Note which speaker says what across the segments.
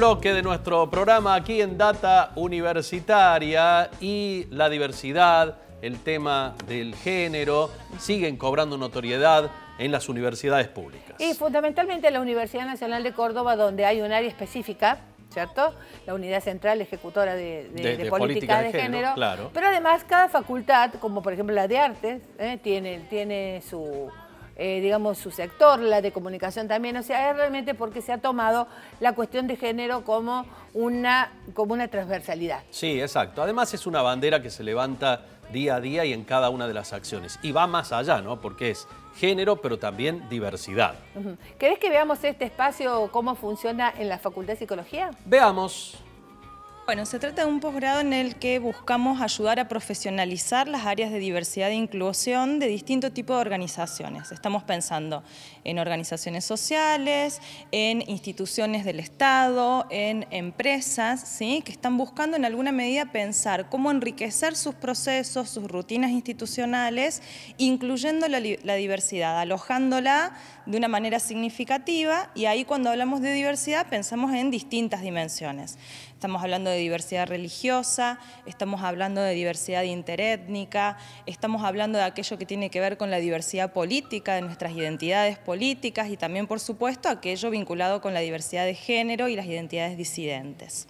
Speaker 1: bloque de nuestro programa aquí en Data Universitaria, y la diversidad, el tema del género, siguen cobrando notoriedad en las universidades públicas.
Speaker 2: Y fundamentalmente en la Universidad Nacional de Córdoba, donde hay un área específica, ¿cierto? La Unidad Central Ejecutora de Políticas de Género.
Speaker 1: Claro.
Speaker 2: Pero además cada facultad, como por ejemplo la de Artes, tiene su... digamos, su sector, la de comunicación también. O sea, es realmente porque se ha tomado la cuestión de género como una transversalidad.
Speaker 1: Sí, exacto. Además es una bandera que se levanta día a día y en cada una de las acciones. Y va más allá, ¿no? Porque es género, pero también diversidad.
Speaker 2: ¿Querés que veamos este espacio, cómo funciona en la Facultad de Psicología?
Speaker 1: Veamos.
Speaker 3: Bueno, se trata de un posgrado en el que buscamos ayudar a profesionalizar las áreas de diversidad e inclusión de distintos tipos de organizaciones. Estamos pensando en organizaciones sociales, en instituciones del Estado, en empresas, ¿sí?, que están buscando en alguna medida pensar cómo enriquecer sus procesos, sus rutinas institucionales, incluyendo la diversidad, alojándola de una manera significativa, y ahí cuando hablamos de diversidad pensamos en distintas dimensiones. Estamos hablando de diversidad religiosa, estamos hablando de diversidad interétnica, estamos hablando de aquello que tiene que ver con la diversidad política, de nuestras identidades políticas, y también, por supuesto, aquello vinculado con la diversidad de género y las identidades disidentes.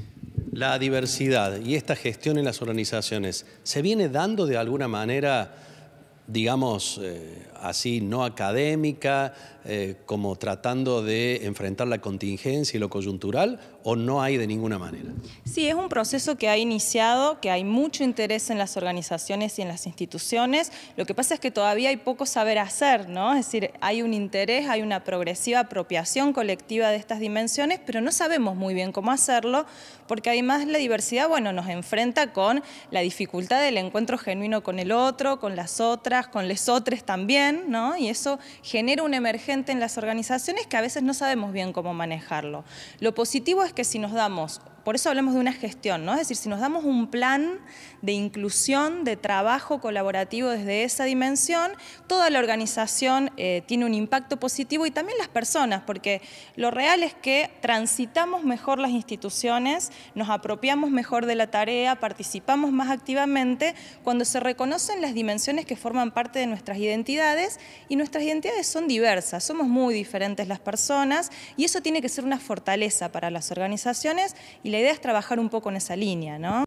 Speaker 1: La diversidad y esta gestión en las organizaciones, ¿se viene dando de alguna manera, digamos, así, no académica, como tratando de enfrentar la contingencia y lo coyuntural, o no hay de ninguna manera?
Speaker 3: Sí, es un proceso que ha iniciado, que hay mucho interés en las organizaciones y en las instituciones. Lo que pasa es que todavía hay poco saber hacer, ¿no? Es decir, hay un interés, hay una progresiva apropiación colectiva de estas dimensiones, pero no sabemos muy bien cómo hacerlo, porque además la diversidad, bueno, nos enfrenta con la dificultad del encuentro genuino con el otro, con las otras, con les otres también, ¿no? Y eso genera un emergente en las organizaciones que a veces no sabemos bien cómo manejarlo. Lo positivo es que si nos damos, por eso hablamos de una gestión, ¿no? Es decir, si nos damos un plan de inclusión, de trabajo colaborativo desde esa dimensión, toda la organización tiene un impacto positivo, y también las personas, porque lo real es que transitamos mejor las instituciones, nos apropiamos mejor de la tarea, participamos más activamente cuando se reconocen las dimensiones que forman parte de nuestras identidades, y nuestras identidades son diversas, somos muy diferentes las personas, y eso tiene que ser una fortaleza para las organizaciones, y la idea es trabajar un poco en esa línea, ¿no?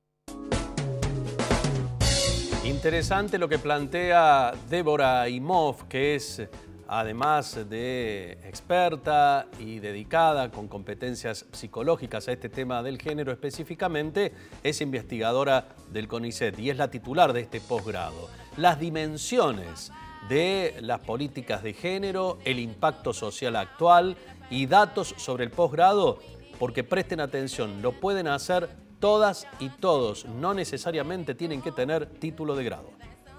Speaker 1: Interesante lo que plantea Débora Imhoff, que es, además de experta y dedicada con competencias psicológicas a este tema del género específicamente, es investigadora del CONICET y es la titular de este posgrado. Las dimensiones de las políticas de género, el impacto social actual y datos sobre el posgrado, porque presten atención, lo pueden hacer todas y todos, no necesariamente tienen que tener título de grado.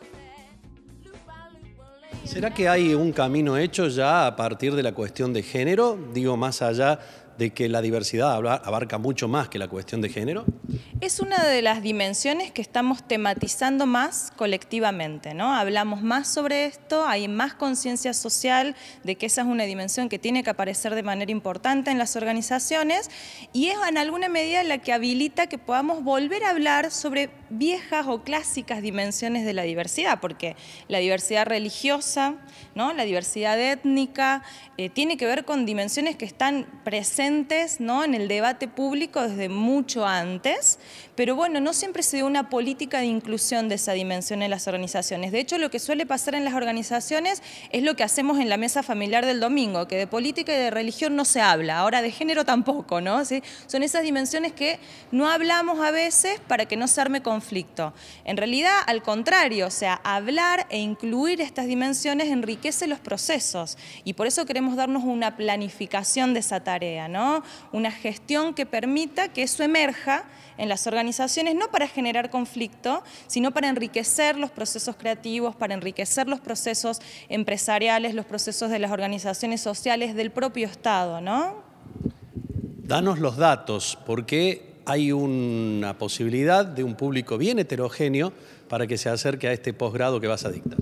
Speaker 1: ¿Será que hay un camino hecho ya a partir de la cuestión de género? Digo, más allá de que la diversidad abarca mucho más que la cuestión de género.
Speaker 3: Es una de las dimensiones que estamos tematizando más colectivamente, ¿no? Hablamos más sobre esto, hay más conciencia social de que esa es una dimensión que tiene que aparecer de manera importante en las organizaciones, y es en alguna medida la que habilita que podamos volver a hablar sobre viejas o clásicas dimensiones de la diversidad, porque la diversidad religiosa, ¿no?, la diversidad étnica, tiene que ver con dimensiones que están presentes, ¿no?, en el debate público desde mucho antes, pero bueno, no siempre se dio una política de inclusión de esa dimensión en las organizaciones. De hecho, lo que suele pasar en las organizaciones es lo que hacemos en la mesa familiar del domingo, que de política y de religión no se habla, ahora de género tampoco, ¿no? ¿Sí? Son esas dimensiones que no hablamos a veces para que no se arme conflicto. En realidad, al contrario, o sea, hablar e incluir estas dimensiones enriquece los procesos, y por eso queremos darnos una planificación de esa tarea, ¿no? Una gestión que permita que eso emerja en las organizaciones, no para generar conflicto, sino para enriquecer los procesos creativos, para enriquecer los procesos empresariales, los procesos de las organizaciones sociales, del propio Estado, ¿no?
Speaker 1: Danos los datos, porque hay una posibilidad de un público bien heterogéneo para que se acerque a este posgrado que vas a dictar.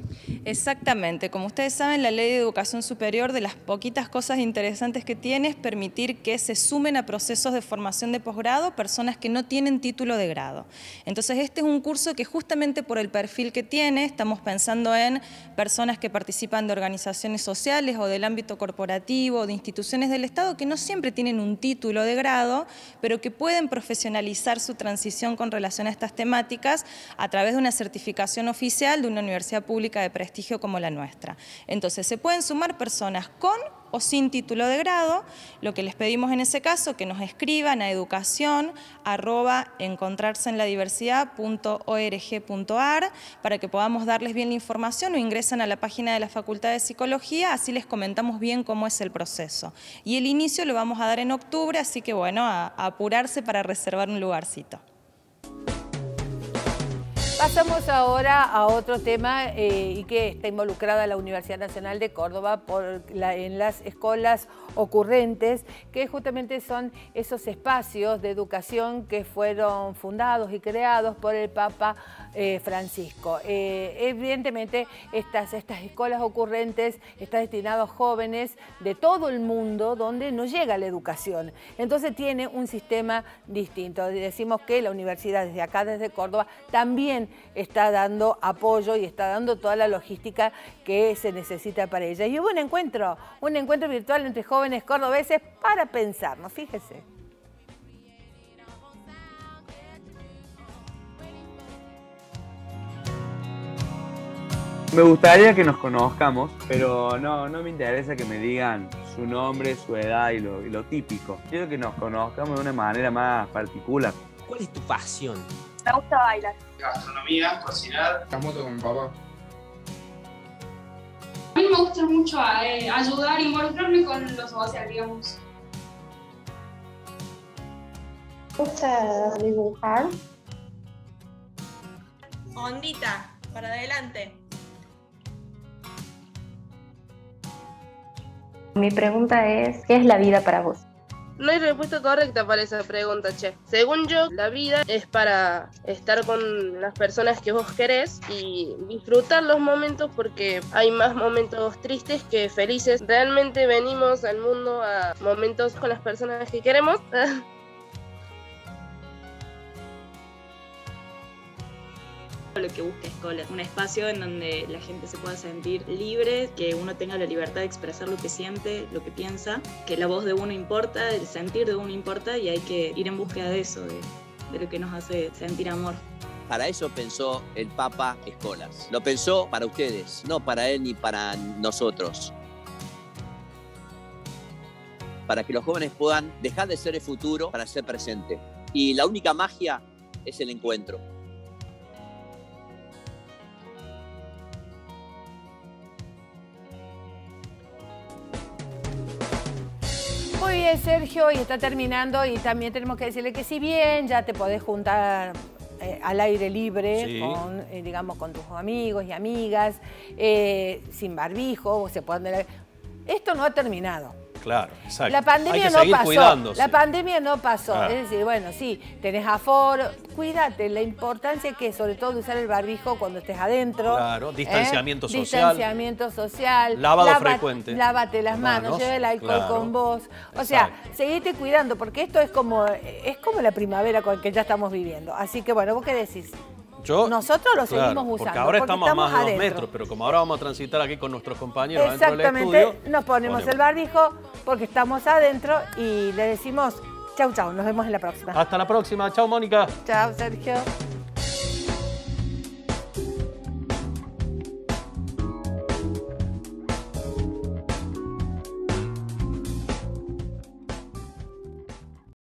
Speaker 3: Exactamente. Como ustedes saben, la Ley de Educación Superior, de las poquitas cosas interesantes que tiene, es permitir que se sumen a procesos de formación de posgrado personas que no tienen título de grado. Entonces, este es un curso que justamente por el perfil que tiene, estamos pensando en personas que participan de organizaciones sociales o del ámbito corporativo, de instituciones del Estado, que no siempre tienen un título de grado, pero que pueden profesionalizar su transición con relación a estas temáticas a través de una certificación oficial de una universidad pública de prestigio como la nuestra. Entonces, se pueden sumar personas con o sin título de grado. Lo que les pedimos en ese caso, que nos escriban a educacion@encontrarsenladiversidad.org.ar para que podamos darles bien la información, o ingresan a la página de la Facultad de Psicología, así les comentamos bien cómo es el proceso. Y el inicio lo vamos a dar en octubre, así que bueno, a apurarse para reservar un lugarcito.
Speaker 2: Pasamos ahora a otro tema y que está involucrada la Universidad Nacional de Córdoba en las escuelas ocurrentes, que justamente son esos espacios de educación que fueron fundados y creados por el Papa Francisco. Evidentemente, estas escuelas ocurrentes están destinadas a jóvenes de todo el mundo donde no llega la educación. Entonces tiene un sistema distinto. Decimos que la universidad desde acá, desde Córdoba, también está dando apoyo y está dando toda la logística que se necesita para ella. Y hubo un encuentro virtual entre jóvenes cordobeses para pensarnos, fíjese.
Speaker 4: Me gustaría que nos conozcamos, pero no me interesa que me digan su nombre, su edad y lo típico. Quiero que nos conozcamos de una manera más particular.
Speaker 5: ¿Cuál es tu pasión?
Speaker 6: Me gusta bailar.
Speaker 7: Gastronomía, cocinar.
Speaker 8: La moto con mi papá.
Speaker 6: A mí me gusta mucho ayudar, involucrarme con lo social, digamos.
Speaker 9: Me gusta dibujar.
Speaker 10: Ondita, para adelante.
Speaker 9: Mi pregunta es, ¿qué es la vida para vos?
Speaker 11: No hay respuesta correcta para esa pregunta, che. Según yo, la vida es para estar con las personas que vos querés y disfrutar los momentos, porque hay más momentos tristes que felices. Realmente venimos al mundo a momentos con las personas que queremos.
Speaker 12: Lo que busca Escola, un espacio en donde la gente se pueda sentir libre, que uno tenga la libertad de expresar lo que siente, lo que piensa, que la voz de uno importa, el sentir de uno importa, y hay que ir en búsqueda de eso, de lo que nos hace sentir amor.
Speaker 5: Para eso pensó el Papa Escolas. Lo pensó para ustedes, no para él ni para nosotros. Para que los jóvenes puedan dejar de ser el futuro para ser presente. Y la única magia es el encuentro.
Speaker 2: Muy bien, Sergio, y está terminando, y también tenemos que decirle que si bien ya te podés juntar al aire libre, sí, con, digamos, con tus amigos y amigas, sin barbijo, se pueden... Esto no ha terminado.
Speaker 1: Claro, exacto.
Speaker 2: La pandemia no pasó. Cuidándose. La pandemia no pasó. Ah. Es decir, bueno, sí, tenés aforo, cuídate. La importancia que sobre todo de usar el barbijo cuando estés adentro.
Speaker 1: Claro, distanciamiento social.
Speaker 2: Distanciamiento social.
Speaker 1: Lavado frecuente.
Speaker 2: Lávate las manos, lleva el alcohol con vos. O sea, seguite cuidando, porque esto es como la primavera con que ya estamos viviendo. Así que bueno, ¿vos qué decís? Nosotros lo seguimos usando.
Speaker 1: Porque ahora estamos a más de 2 metros, pero como ahora vamos a transitar aquí con nuestros compañeros dentro del estudio,
Speaker 2: nos ponemos el barbijo porque estamos adentro y le decimos chau, chau, nos vemos en la próxima.
Speaker 1: Hasta la próxima, chau Mónica.
Speaker 2: Chau Sergio.